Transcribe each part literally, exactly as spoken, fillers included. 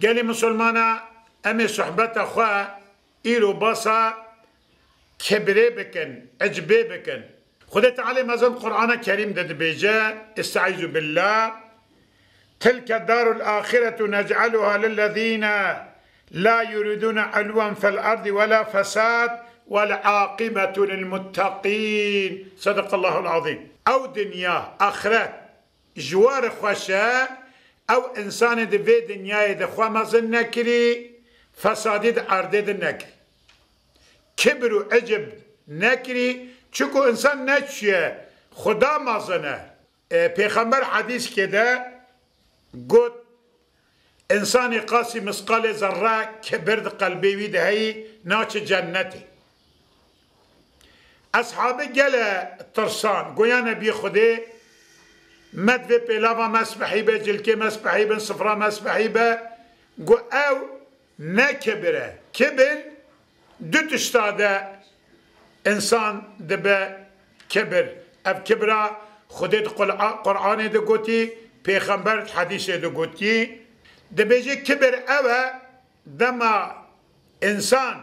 قالي مسلمانا أمي صحبت أخوة إيرو بصا كبري بكن عجبي بكن خذ تعالى مازن قرآن كريم دد بيجا استعيذ بالله تلك الدار الآخرة نجعلها للذين لا يريدون علوا في الأرض ولا فساد والعاقبة للمتقين صدق الله العظيم أو دنيا آخرت جوار خوشة أو إنسان دفي دنيا دخوا مازن نكري فساد عرض نكري كبر عجب نكري چکو انسان نچیه خدا مازنه پیغمبر حدیث کده گفت انسان قاسی مسقال ذره کبرد قلبی وی دهی ناچ جنتی اصحابه گله ترسان گویا نبی خوده مد و پیلاوا مسبحی به جلکه مسبحی به صفرا مسبحی به گو او نکبره کبر دو تشتاده انسان دبه کبر اف کبرا خودت قرآن ده گوتی پیغمبر حدیث ده گوتی دبه جه کبر اوه دما انسان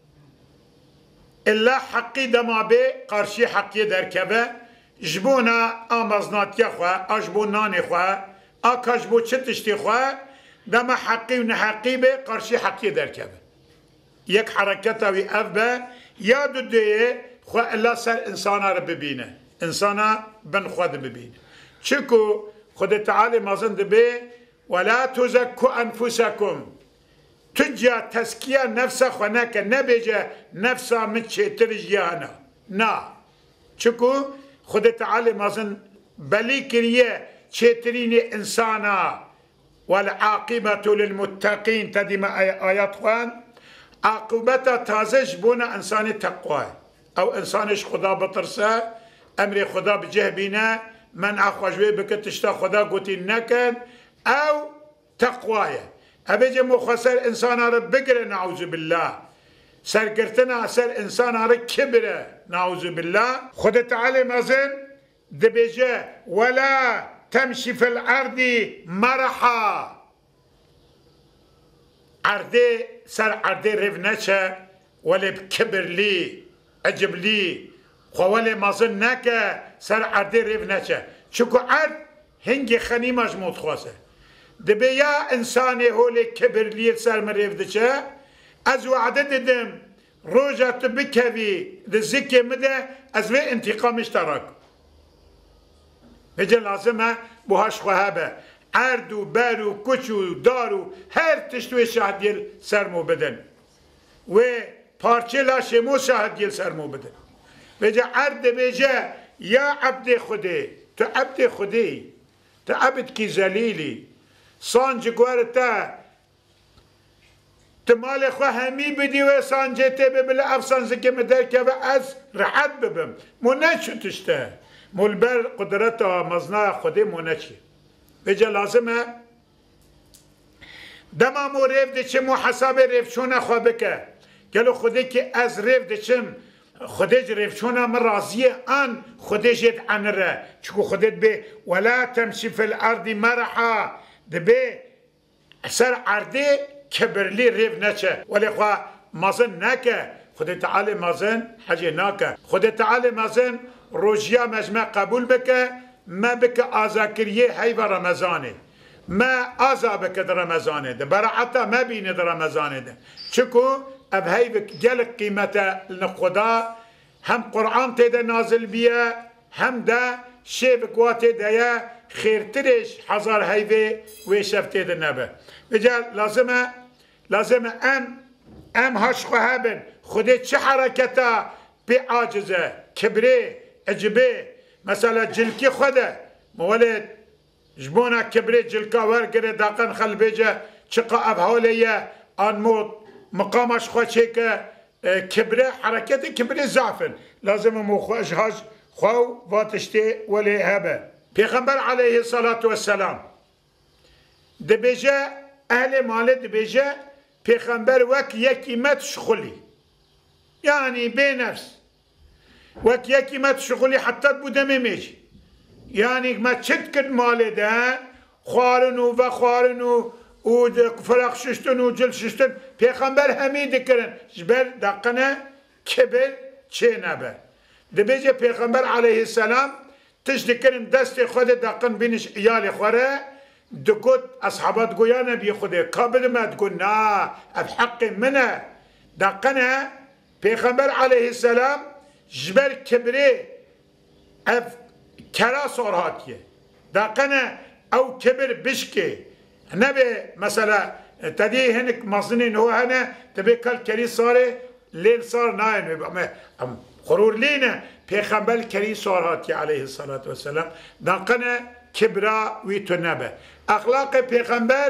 الا حقی دما به قرشی حقی درکبه جبونا آمازناتی خواه اجبو نانی خواه آکاجبو چتشتی خواه دما حقی و نحقی به قرشی حقی درکبه یک حرکت اوی اف به یاد دیه خواه الله سر انسانا رو ببینه انسانا بن خود ببینه چکو خود تعالی مازن دبه ولا تزکو انفسکم تجا تزکیه نفس خو نکه نبیجه نفسا من چیتر جیانا نا چکو خود تعالی مازن بلی کریه چیترین انسانا والعاقبة للمتقين تدیم آیات خوان عاقبتا تازش بونا انسان تقوى او انسانش خدا بطرسه امر خدا بجه بينا من اخوشوه بكتشتا خدا قوتي نكن او تقوى ابيجي مخسر انسان رب بقره نعوذ بالله سرقرتنا سر انسان رب كبره نعوذ بالله خد تعالى مازن دبيجه ولا تمشي في الارض مرحا عرضه سر عرضه رف نچه ولی بكبر لي عجب لي خوالي مازن نکه سر عرضه رف نچه چکو عرض هنگی خنی مجموط خواسته دبی یا انسانی هولی کبر لي سر مرف دچه از وعده ددم روجت بکوی دزکی مده از وی انتقامش ترک بجه لازمه بوهاش خواه عرض و بر و کچ و دار و هر تشتوی شهدیل سرمو بدن و پارچه لاشمو شهدیل سرمو بدن بجه عرض بجه یا عبد خوده تو عبد خوده تو عبد کی زلیلی سانج گوارتا تو مال خواه همی بدی و سانجه تی ببله افسان زکی مدرکه و از رحت ببم مو نچو تشته مولبر قدرتا مزنا خوده مو نچی بجا لازمه دما مو ریف دچه مو حساب ریف چونه خواه بکه گلو خوده که از ریف دچم خودش ریف چونه من راضیه آن خودش ید عنره چکو خودت به ولا تمشی فی الارض مرحا دبه سر عرده کبرلی ریف نچه ولی خواه مازن نکه خود تعالی مازن حاجه ناکه خود تعالی مازن روژیا مجمع قبول بکه ما بك آزاكريه هاي برمضانه ما آزا بك در رمضانه ده براعتا ما بين در رمضانه ده شكو اب هاي بك جلق قيمته لنقضاء هم قرآن تيدا نازل بيه هم ده شي بكواتي ده خير ترش حزار هاي في ويشف تيدا نبه بجال لازمه لازمه ام ام هاشخو هابن خده چه حركتا بي عاجزه كبري عجبه مثلا جلكي خده مولد جبونا كبري جلكا ورقره داقن خل بيجا چقا ابهوليه ان موت مقامش خو چيكه كبري حركت كبري زعفن لازم مخوش هاج خو واتشتي ولي هبه پیغمبر عليه الصلاه والسلام دبيجا اهل مال دبيجا پیغمبر وك يكيمت شغلي يعني بنفس وك يكي ما تشغلي حتى تبوده ميميش يعني ما تشتكت مالي ده خوارنو و خوارنو و فرق ششتن و جل ششتن پیغمبر همی دکرن جبر دقنه کبر چه نبه دبیجه پیغمبر علیه السلام تش دکرن دست خود دقن بینش ایال خوره دکوت اصحابات گویا نبی خوده کابل مد گو نا اف حق منه دقنه پیغمبر علیه السلام جبر کبره اف کرا سورهاتیه دقنه او کبر بشکه نبی مثلا تدی هنک مصنین هو هنه تبی کل کری ساره لیل سار ناین خرور لینه پیغمبر کری سورهاتی علیه الصلاة والسلام دقنه کبرا وی تو نبه اخلاق پیغمبر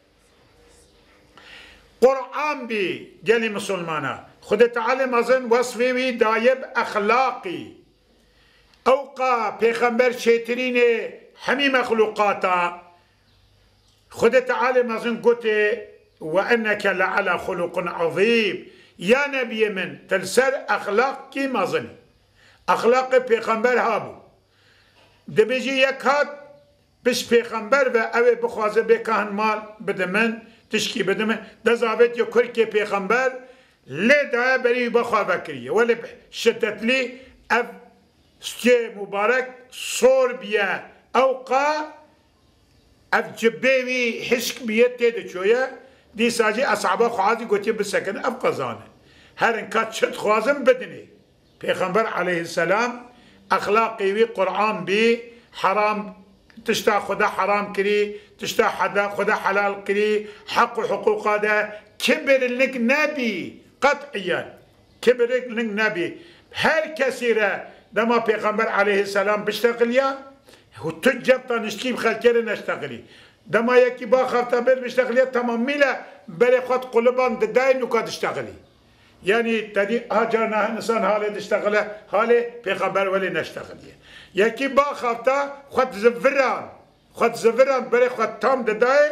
قرآن بی گلی مسلمانا خود تعالی مزن وصفی وی دایب اخلاقی اوقا پیغمبر شیطرین همی مخلوقاتا خود تعالی مزن گوته وانك لعلى خلق عظيم يا نبي من تلسر اخلاق کی مزنی اخلاق پیغمبر هابو دبیجی یک هات بش پیغمبر و اوه بخوازه بکهن مال بده من تشکی بده من دزاوت یا کرکی پیغمبر لی دعا بری بخواه بکریه ولی شدت لی اف ستی مبارک صور بیا اوقا اف جبیوی حشک بیت تیده چویه دی ساجی اصحابه خوازی گوتی بسکن اف قضانه هر انکات شد خوازم بدنی پیغمبر علیه السلام اخلاقی وی قرآن بی حرام تشتا خدا حرام کری تشتا حدا خدا حلال کری حق و حقوق هذا كبر لك نبي قطعيا كبر لك نبي هر كثيرة دما پیغمبر عليه السلام بيشتغليا هو تجب تنشتيم خلكير نشتغلي دما يكي با خفتبر بيشتغليا تمام ميلا بري خد قلبان داي نكاد اشتغلي يعني تدي هاجرنا انسان حاله تشتغله حاله پیغمبر ولی نشتغليه یکی با خفتا خود زفران خود زفران برای خود تام دادای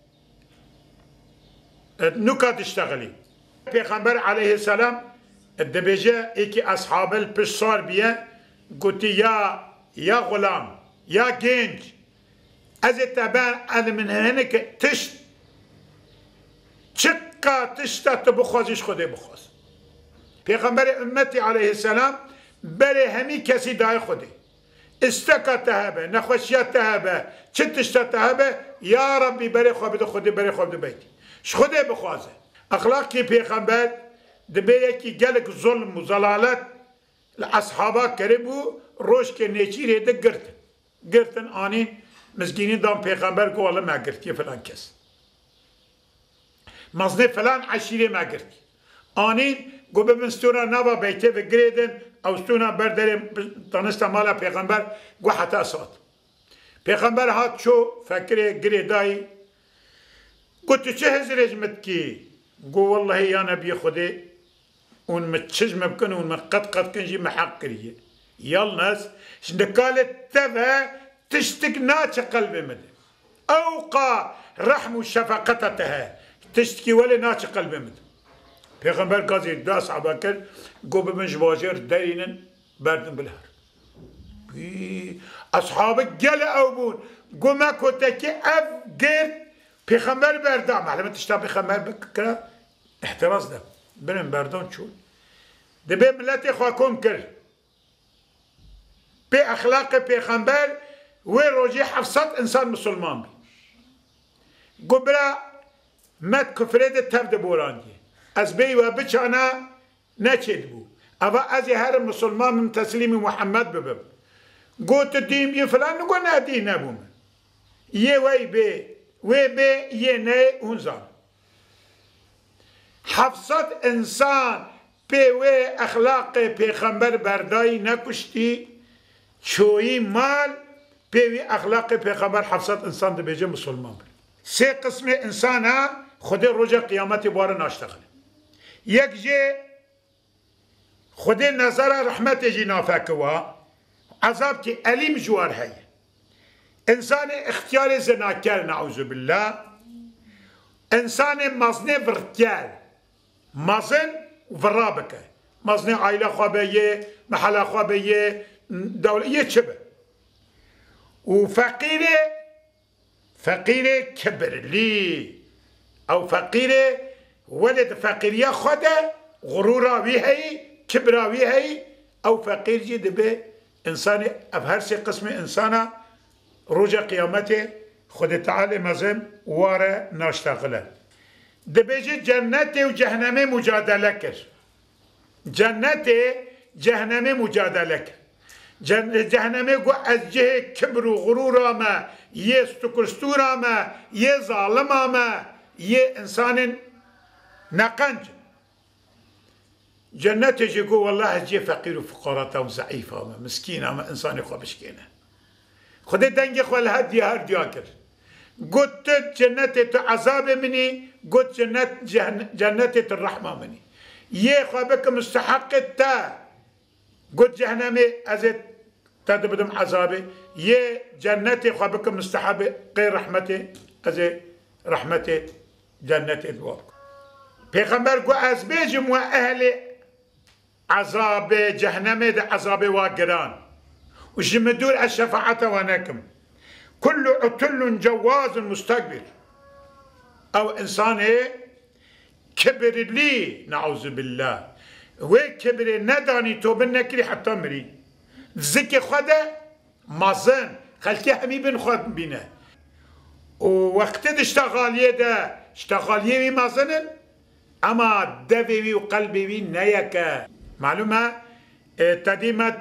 نکات اشتغلی پیغمبر علیه السلام دبیجه ایکی اصحاب الپشار بیه گوتی یا یا غلام یا گنج از اتبان از من هنک تشت چکا تشتا تو بخوازش خوده بخواز پیغمبر امتی علیه السلام برای همی کسی دای خوده استکا تهبه نخوشیت تهبه چه تشتا تهبه یا ربی برای خواب دو خودی برای خواب دو بیتی ش خوده بخوازه اخلاق کی پیغمبر دبه یکی گلک ظلم و ظلالت اصحابا کربو روش که نیچی ریده گرد گردن آنی مزگینی دام پیغمبر گو والله ما گرد فلان کس مزنه فلان عشیره ما گرد آنین گو ببین ستونا نوا بیته و گریدن او ستونا برداریم دانستا مالا پیغمبر گو حتا سات پیغمبر هات شو فکر گریدایی گو تو چه هزرج مت کی گو والله یا نبی خوده اون متشج مبکن اون مقد قد کنجی محق کریه یال ناس شندکالت تبه تشتك ناتش قلبي مده اوقا رحم شفقتها تشتكي ولا ناتش قلبي مده پیغمبر قاضي داس عباكر قوب من جواجر داينن باردن بالهر اصحابك جل اوبون قوما كوتاكي اف قير پیغمبر بردام معلومة تشتا پیغمبر بكرا احتراز ده بنن بردان شو ده بي ملاتي خواكم كر بي اخلاق پیغمبر وين روجي حفصت انسان مسلمان بي قبرا مات كفريد التفد بوراندي از بي وبچانا نچد بو اوا از هر مسلمان من تسليم محمد ببم قوت الدين بي فلان نقول نادي نبوم يه وي بي وي بي يه ني هنزان حفصت انسان بي وي اخلاق پیغمبر برداي نكشتي شوي مال بي اخلاق پیغمبر حفصت انسان ده بيجي مسلمان سه قسم انسان ها خود رجع قیامت بار ناشتغل یک جه خود نظر رحمت جي نافكوا عذاب کی علیم جوار هي انسان اختیار زناکر نعوذ بالله انسان مزنه ورکر مزن ورابکه مزنه عائله خوابیه محل خوابیه دوله یه چبه و فقیر فقیر کبرلی او فقيره ولد فقيرية خده غرورا وي هي كبرا وي هي او فقير جي دبي انسان افهر سي قسم انسانا رجع قيامته خد تعالى مزم واره ناشتغله دبيجي جنتي وجهنمي مجادله كر جنتي جهنمي مجادله كر جن جهنمي قو از جه كبر وغرور ما يستكستور ما يظالم ما يه انسان نقنج جنتي جيكو والله جي فقير وفقراء وضعيفة مسكينة ما انسان خو بشكينه خدي دنجي خو الهدي هر دياكر قلت جنتي عذاب مني قلت جنت جنتي الرحمة مني يه خو بك مستحق تا قلت جهنمي ازت تدبدم عذابي يه جنتي خو بك مستحق غير رحمتي ازي رحمتي جنتي الواقع پیغمبر گو از بیجم و اهل عذاب جهنم ده عذاب واقران و جمدور الشفاعة ونكم كل عتل جواز مستكبر او انسان كبر لي نعوذ بالله وكبر نداني توبن نكري حتى مري ذكي خده مازن خلتي همي بن خود بينه ووقت اشتغاليه ده اشتغاليه مازنن اما دوي وقلبي نيكا معلومه تديمت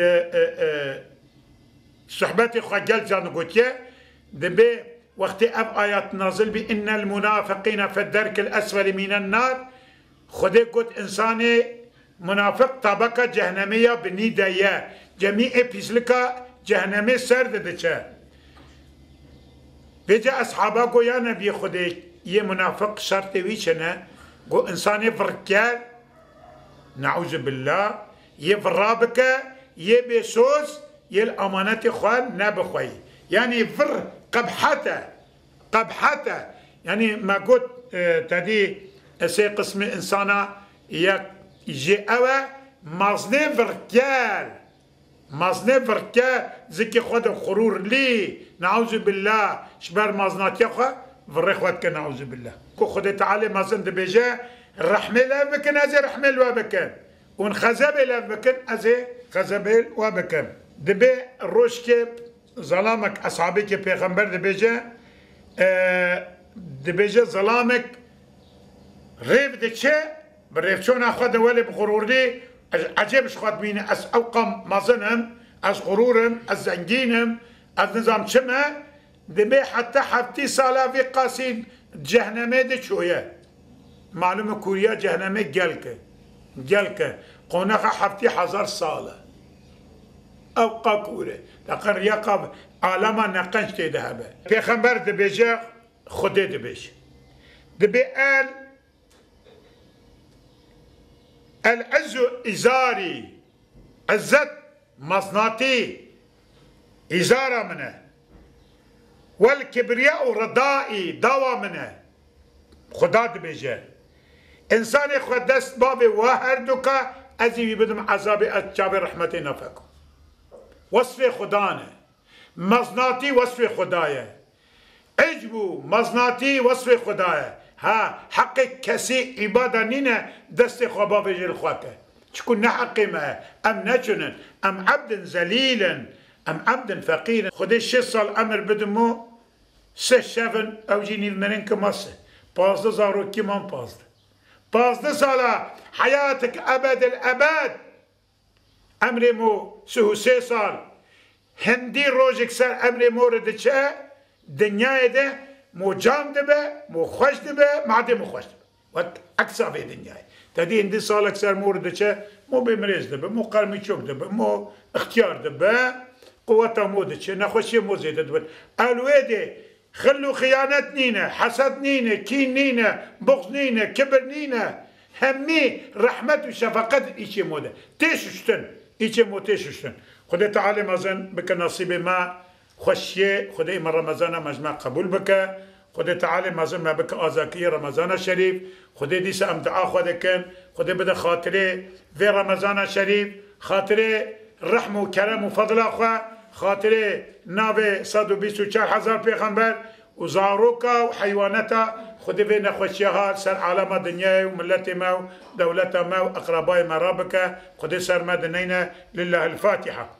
صحبتي خجل جان قوتيه دبي وقت اب ايات نازل بان المنافقين في الدرك الاسفل من النار خدي قلت انساني منافق طبقه جهنميه بنيديه جميع بيسلكا جهنمي سرد دچه بيجا اصحابه قو يا نبي خدي يه منافق شرط ويشنه قو انساني فركار نعوذ بالله يفرابك يبسوس يالامانات خوان نبخوي يعني فر قبحته قبحته يعني ما قلت اه تدي سي قسم انسانا يجي اوا مازني فركار مازني فركار زكي خود خرور لي نعوذ بالله شبر مازنات يخوا فرخوتك نعوذ بالله كو خد تعالى مازن دبيجا الرحمة لا بكن ازي رحمة وابكن ونخزب لا بكن ازي خزب وابكن دبي الروشك ظلامك اصحابك پیغمبر دبيجا اه دبيجا ظلامك ريف دچه بريفشون اخذ ولي بغرور لي عجيبش خد بيني اس اوقم مازنهم از غرورهم از زنجينهم از نظام شمه دبي حتى حفتي صلاة في قاسين جهنمي دي شوية معلومة كوريا جهنمي جلكة جلكة قونخا حفتي حزار صالة أو قاكورة لكن رياقب عالما نقنش تيدهبه پیغمبر دبي جا خده دبيش دبي قال العز إزاري عزت مصناتي إزارة منه والكبرياء ردائي دوا منه خدا دبيجه انسان خود دست بابي واهر دوكا ازي بدم عذابي اتشابي رحمتي نفكم وصف خدانه مزناتي وصف خدايه عجبو مزناتي وصف خدايه ها حق كسي عبادة نينه دست خبا بيجي الخواكه شكون نحقي ما ام نجنن ام عبد ذليلا ام عبد فقير خدي شي صال امر بدمو سه شفن او جيني المرين كماسه بازده زارو كمان بازده بازده سالا حياتك ابد الابد امر مو سهو سه سال هندي روجك سر امر مورد چه دنیای ده مو جام دبه مو خوش دبه معده مو خوش دبه وقت اکسا به دنیای تدي هندي سالك سر مورد چه مو بمرز دبه مو قرمي چوك دبه مو اختيار دبه قوته مودة نخوشي مو زيادة دبل الويدي خلو خيانت نينا حسد نينا كين نينا بغض نينا كبر نينا همي رحمة وشفقة إيشي مودة تيششتن إيشي مو تيششتن خدي تعالى مازن بك نصيبي ما خوشي خدي من رمضان مجمع قبول بك خدي تعالى مازن ما بك آزاكي رمضان الشريف خدي ديس أمدعا خدي كان خدي بدا خاطري في رمضان الشريف خاطري رحمة وكرم وفضل أخوة خاطري ناوي صد وبيس وچار هزار پیغمبر وزاروكا وحيواناتا خدي في نخوشيها سر عالم دنيا وملتي ما ودولة ما وأقرباء ما رابك خدي سر ما دنينا لله الفاتحة.